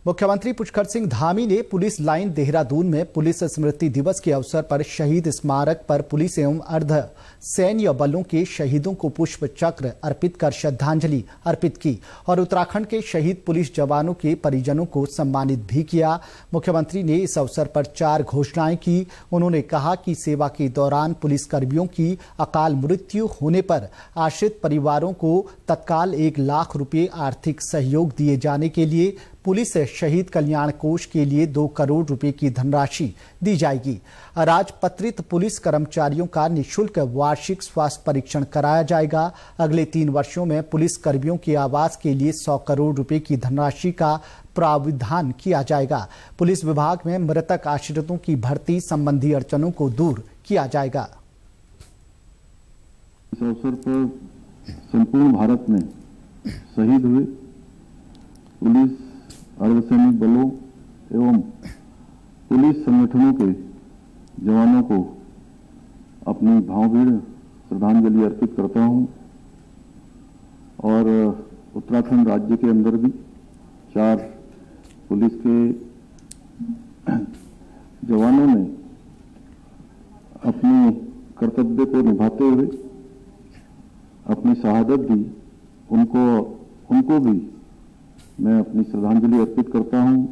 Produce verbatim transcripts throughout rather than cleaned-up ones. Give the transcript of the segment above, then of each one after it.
मुख्यमंत्री पुष्कर सिंह धामी ने police line Dehradun में पुलिस स्मृति दिवस के अवसर पर शहीद स्मारक पर पुलिस एवं अर्ध सैन्य बलों के शहीदों को पुष्प चक्र अर्पित कर श्रद्धांजलि अर्पित की और उत्तराखंड के शहीद पुलिस जवानों के परिजनों को सम्मानित भी किया। मुख्यमंत्री ने इस अवसर पर चार घोषणाएं की। उन्होंने कहा कि सेवा के दौरान पुलिस कर्मियों की अकाल मृत्यु होने पर आश्रित परिवारों को तत्काल एक लाख रुपए आर्थिक सहयोग दिए जाने के लिए पुलिस शहीद कल्याण कोष के लिए दो करोड़ रुपए की धनराशि दी जाएगी। राजपत्रित पुलिस कर्मचारियों का निःशुल्क वार्षिक स्वास्थ्य परीक्षण कराया जाएगा। अगले तीन वर्षों में पुलिस कर्मियों के आवास के लिए सौ करोड़ रुपए की धनराशि का प्रावधान किया जाएगा। पुलिस विभाग में मृतक आश्रितों की भर्ती संबंधी अड़चनों को दूर किया जाएगा। इस अवसर पर संपूर्ण भारत में शहीद हुए पुलिस अर्धसैनिक बलों एवं पुलिस संगठनों के जवानों को अपनी भावभीनी श्रद्धांजलि अर्पित करता हूं और उत्तराखंड राज्य के अंदर भी चार पुलिस के जवानों ने अपनी कर्तव्य को निभाते हुए अपनी शहादत दी, उनको उनको भी मैं अपनी श्रद्धांजलि अर्पित करता हूं।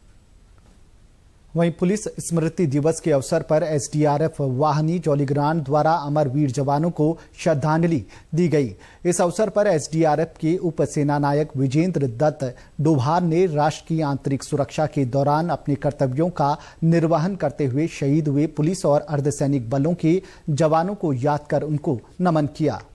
वहीं पुलिस स्मृति दिवस के अवसर पर एसडीआरएफ वाहिनी जौलीग्रांट द्वारा अमर वीर जवानों को श्रद्धांजलि दी गई। इस अवसर पर एसडीआरएफ के उप सेनानायक विजेंद्र दत्त डोभाल ने राष्ट्र की आंतरिक सुरक्षा के दौरान अपने कर्तव्यों का निर्वहन करते हुए शहीद हुए पुलिस और अर्धसैनिक बलों के जवानों को याद कर उनको नमन किया।